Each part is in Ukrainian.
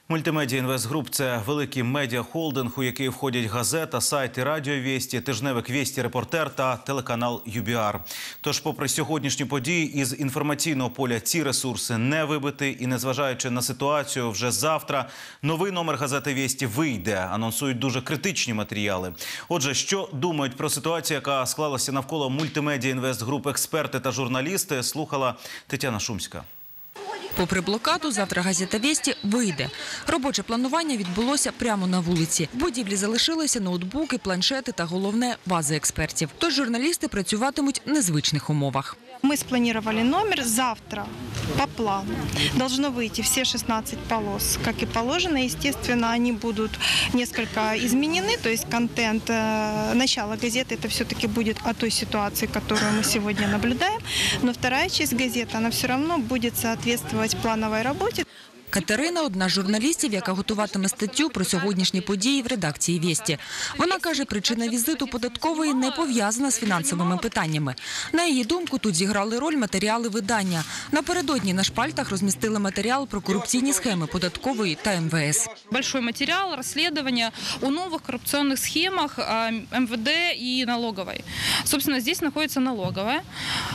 Мультимедіа Інвестгруп – це великий медіахолдинг, у який входять газета, сайт і радіо «Вєсті», тижневик «Вєсті Репортер» та телеканал ЮБІАР. Тож, попри сьогоднішні події, із інформаційного поля ці ресурси не вибиті. І незважаючи на ситуацію, вже завтра новий номер газети «Вєсті» вийде. Анонсують дуже критичні матеріали. Отже, що думають про ситуацію, яка склалася навколо Мультимедіа Інвестгруп експерти та журналісти, слухала Тетяна Шумська. Попри блокаду, завтра газета «Вєсті» вийде. Робоче планування відбулося прямо на вулиці. В будівлі залишилися ноутбуки, планшети та, головне, бази експертів. Тож журналісти працюватимуть в незвичних умовах. Мы спланировали номер завтра по плану. Должно выйти все 16 полос, как и положено. Естественно, они будут несколько изменены, то есть контент начала газеты это все-таки будет о той ситуации, которую мы сегодня наблюдаем. Но вторая часть газеты, она все равно будет соответствовать плановой работе. Катерина – одна з журналістів, яка готуватиме статтю про сьогоднішні події в редакції «Вєсті». Вона каже, причина візиту податкової не пов'язана з фінансовими питаннями. На її думку, тут зіграли роль матеріали видання. Напередодні на шпальтах розмістили матеріал про корупційні схеми податкової та МВС. Большой материал расследования о новых коррупционных схемах МВД и налоговой. Собственно, здесь находится налоговая.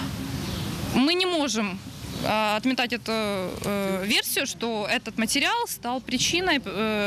Мы не можем отметать эту версию, что этот материал стал причиной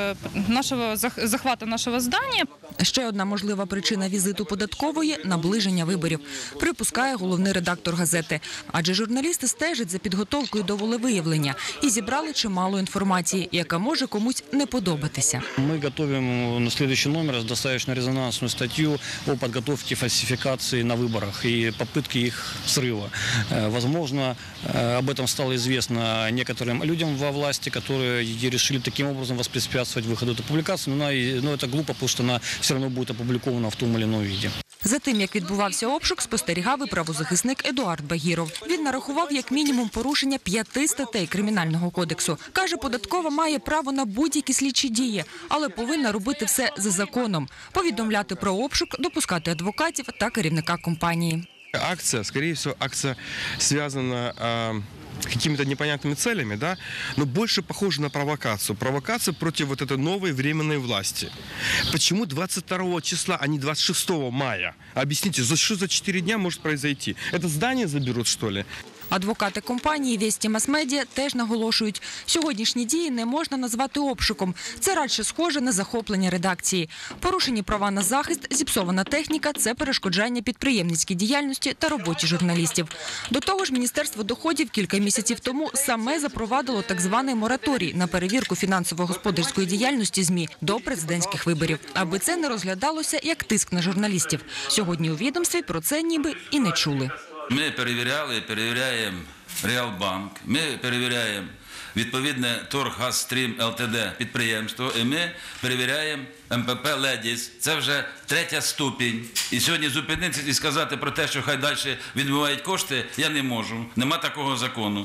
захвата нашего здания. Ще одна можлива причина візиту податкової – наближення виборів, припускає головний редактор газети. Адже журналісти стежать за підготовкою до волевиявлення і зібрали чимало інформації, яка може комусь не подобатися. Ми готуємо на наступний номер достатньо резонансну статтю о підготовці фальсифікації на виборах і попытки їх зриву. Возможно, об этом стало известно некоторым людям во власти, которые решили таким образом воспрепятствовать выходу этой публикации. Но это глупо, потому что она все равно будет опубликована в том или ином виде. За тим, як відбувався обшук, спостерігав і правозахисник Едуард Багіров. Він нарахував як мінімум порушення 5 статей Кримінального кодексу. Каже, податкова має право на будь-які слідчі дії, але повинна робити все за законом. Повідомляти про обшук, допускати адвокатів та керівника компанії. Акция, скорее всего, акция связана какими-то непонятными целями, да, но больше похожа на провокацию. Провокация против вот этой новой временной власти. Почему 22 числа, а не 26 мая? Объясните, что за 4 дня может произойти? Это здание заберут, что ли? Адвокати компанії «Вєсті Масмедіа» теж наголошують, сьогоднішні дії не можна назвати обшуком. Це радше схоже на захоплення редакції. Порушені права на захист, зіпсована техніка – це перешкоджання підприємницькій діяльності та роботі журналістів. До того ж, Міністерство доходів кілька місяців тому саме запровадило так званий мораторій на перевірку фінансово-господарської діяльності ЗМІ до президентських виборів, аби це не розглядалося як тиск на журналістів. Сьогодні у відомстві про це ніби і не чули. Ми перевіряємо Реалбанк, ми перевіряємо відповідне Торгазстрім ЛТД підприємство, і ми перевіряємо МПП «Ледіс». Це вже 3-я ступінь. І сьогодні зупинитися і сказати про те, що хай далі відмивають кошти, я не можу. Нема такого закону.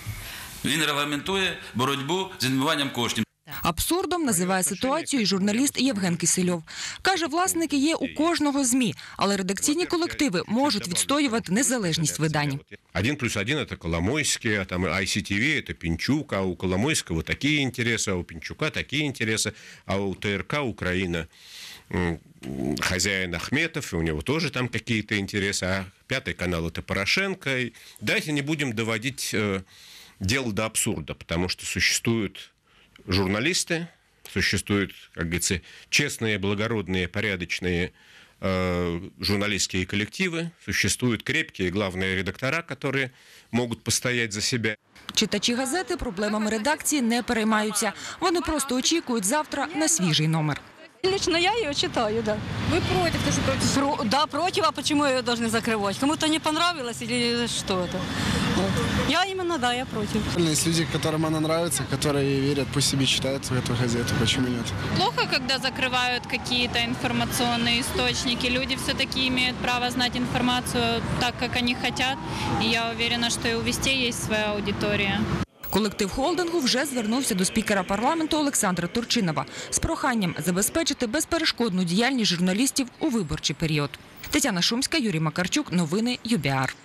Він регламентує боротьбу з відмиванням коштів. Абсурдом називає ситуацію і журналіст Євген Кисельов. Каже, власники є у кожного ЗМІ, але редакційні колективи можуть відстоювати незалежність видань. 1+1 – это Коломойский, а там ICTV – это Пинчук, а у Коломойского такие интересы, а у Пинчука такие интересы, а у ТРК Украина хозяин Ахметов, и у него тоже там какие-то интересы, а 5-й канал – это Порошенко. Давайте не будем доводить дело до абсурда, потому что существуют журналисты, существуют, как говорится, честные, благородные, порядочные журналистские коллективы, существуют крепкие, главные редактора, которые могут постоять за себя. Читачі газети проблемами редакції не переймаються. Вони просто очікують завтра на свіжий номер. Лично я ее читаю, да. Вы против, тоже против? Да, против, а почему ее должны закрывать? Кому-то не понравилось или что это? Вот. Я именно, да, я против. Есть люди, которым она нравится, которые верят, пусть себе читают эту газету, почему нет? Плохо, когда закрывают какие-то информационные источники. Люди все-таки имеют право знать информацию так, как они хотят. И я уверена, что и у «Вестей» есть своя аудитория. Колектив холдингу вже звернувся до спікера парламенту Олександра Турчинова з проханням забезпечити безперешкодну діяльність журналістів у виборчий період. Тетяна Шумська, Юрій Макарчук. Новини ЮБІАР.